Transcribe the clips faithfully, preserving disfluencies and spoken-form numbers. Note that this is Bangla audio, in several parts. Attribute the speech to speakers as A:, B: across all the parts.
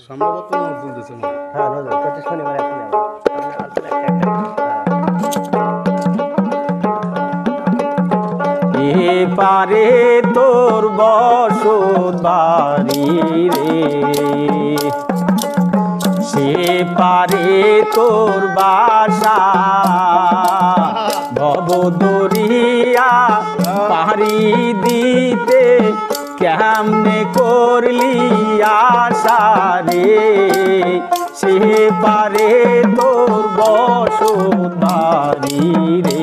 A: সম্ভবত নজরুল দিছে মনে হয়।
B: হ্যাঁ নজরুল প্রতি শনিবার এখন যাবো আমি আসলে একটা
C: এ পারে তোর বসত বাড়ি রে সে পারে তোর বাসা ভব দরিয়া পারি দিতে কেমনে করলি আশা রে সে পারে তোর বসত বাড়ি রে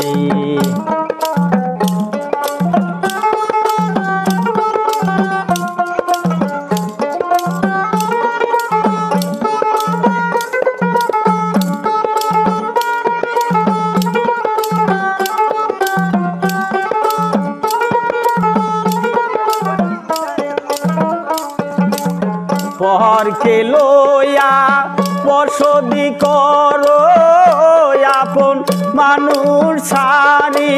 C: পরকে লইয়া বসতি করো আপন মানুষ সারি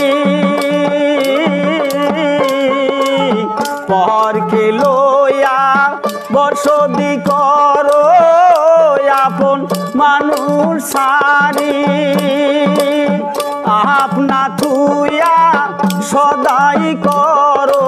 C: পরকে লইয়া বসতি করো আপন মানুষ সারি আপনা থুইয়া সদাই করো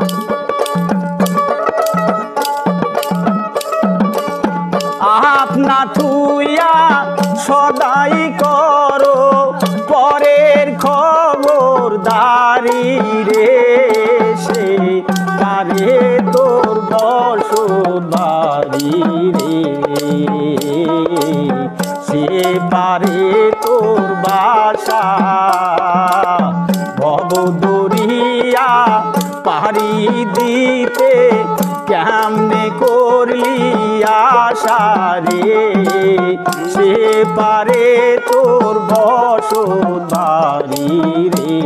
C: আপনা থুইয়া সদাই করো পরের খবর দারি রে সে পারে তোর বসত বাড়ি রে সে পারে তোর বাসা ভব দরিয়া পারি দিতে কেমনে করলি আশা রে সে পারে তোর বসত বাড়ি রে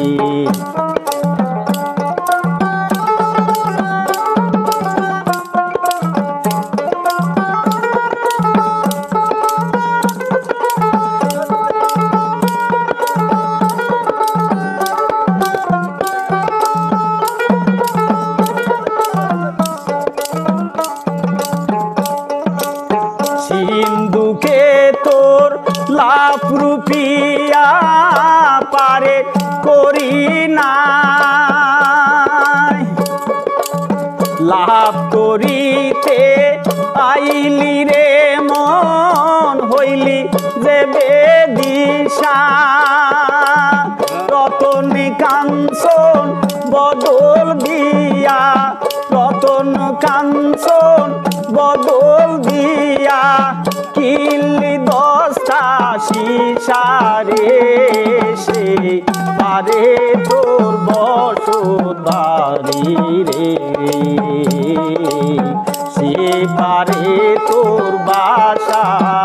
C: সিন্ধুকে তোর লাভ রুপিয়া পারে করি না লাভ করিতে আইলি রে মন হইলি যে বেদিশা রতন কাঞ্চন বদল দিয়া রতন কাঞ্চন বদল দিয়া কিল্লি দশটা শিশারে সে পারে তোর বসত বাড়ি রে সে পারে তোর বাসা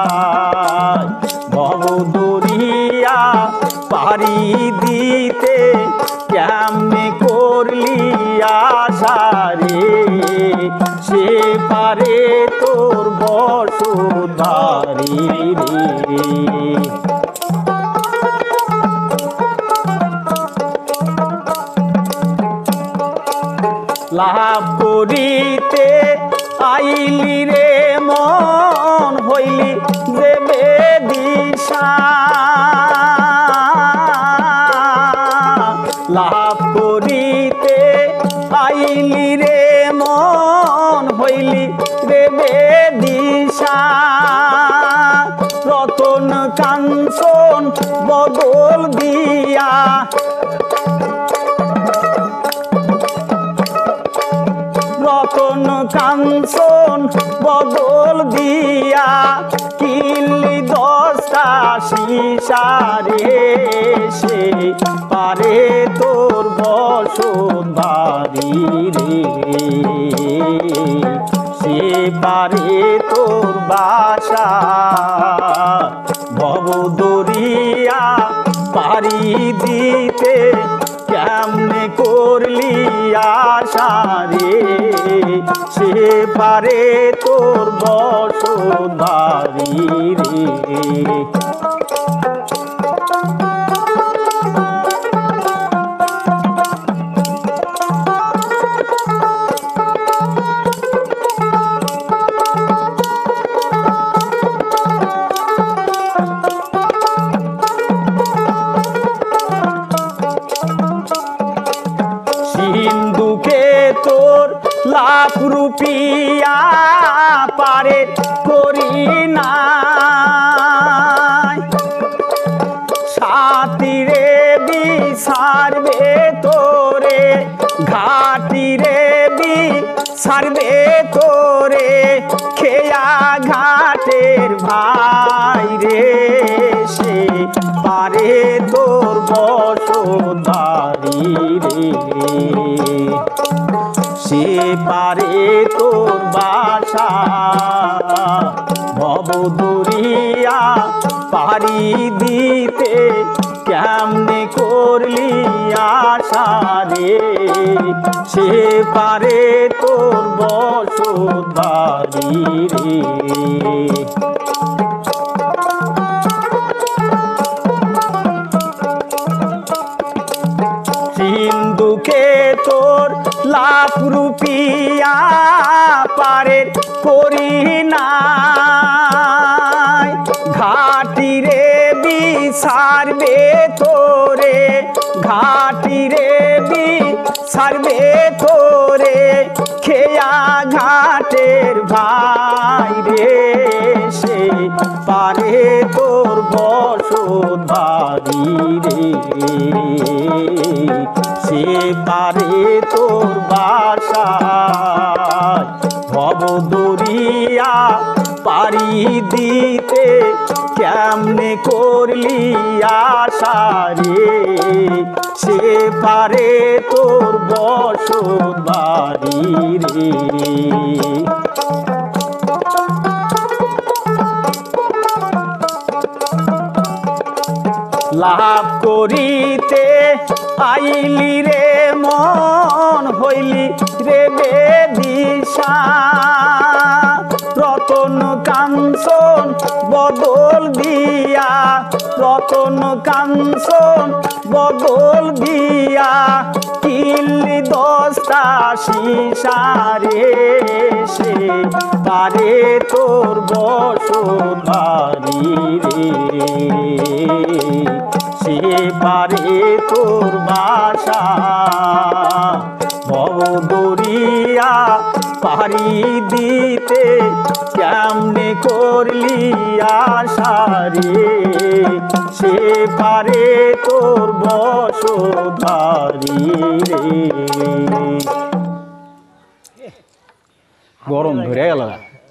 C: ভব দরিয়া পারি দিতে কেমনে করলি আশা রে সে পারে তোর বসত বাড়ি রে লাভ করিতে আইলি রে মন হইলি যে বেদিশা লাভ করিতে আইলি রে মন হইলি রে বেদিশা রতন কাঞ্চন বদল দিয়া রতন কাঞ্চন বদল দিয়া কিল্লি দশটা শিশারে সে পারে তোর বসত বাড়ি রে সে পারে তোর বাসা ভব দরিয়া পারি দিতে কেমনে করলি আশা রে সে পারে তোর বসত বাড়ি রে রুপিয়া পারে করি না সাতিরে বি সারবে তোরে ঘাটিরে বি সারবে তোরে খেয়া ঘাটের ভাই রে সে পারে তোর বসদারি রে সে পারে তোর বাসা ভবদুরিয়া পারি দিতে কেমনে করলি আশা রে সে পারে তোর বসদারি রে সিন্ধুকে তোর লাখ রুপিয়া পারে করি না ঘাটিরে বি সারবে তোরে ঘাটিরে বি সারবে তোরে খেয়া ঘাটের ভাই রে সে পারে তোর বসধারি রে সে পারে তোর বাসা ভবদুরিয়া পারি দিতে কেমনে করলি আশা রে সে পারে তোর বসবাড়ি রে লাভ করিতে আইলি রে মন হইলি রে বেদিশা রতন কাঞ্চন বদল দিয়া রতন কাঞ্চন বদল দিয়া কিল্লি দশটা শিশারে সে পারে তোর বসধারি রে সে পারে তোর বাসা ভবদুরিয়া পারি দিতে কেমনে করলি আশা রে সে পারে তোর বসধারি রে গরম ধরে গেল।